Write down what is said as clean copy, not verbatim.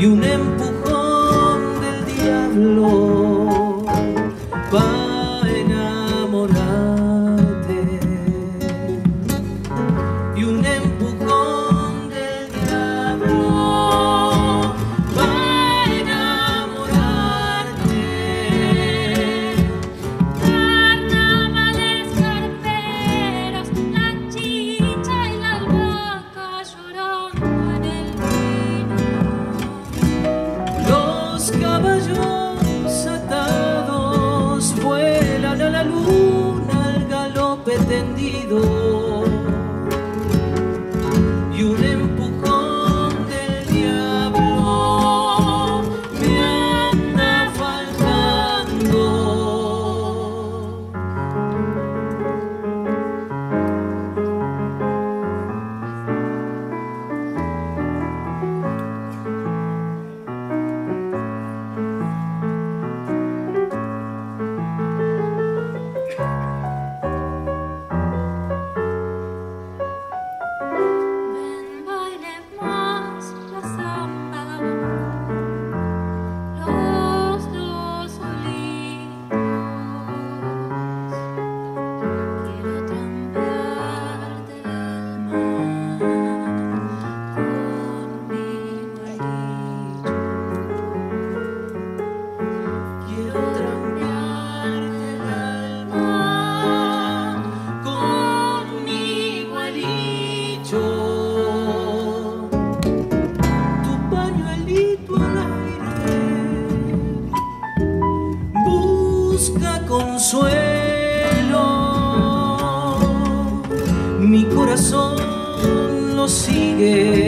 y un empujón del diablo para enamorarte, y un empujón del diablo para enamorarte. Carnavales carperos, la chicha y la albahaca llorando en el vino. Los caballos atados vuelan a la luna al galope tendido, y un empujón del diablo me anda faltando. Ven, bailemos la samba, los dos solitos. Quiero trampearte el mar con mi guarillo. Quiero trampearte el alma con mi gualicho. Tu pañuelito al aire busca consuelo, mi corazón lo sigue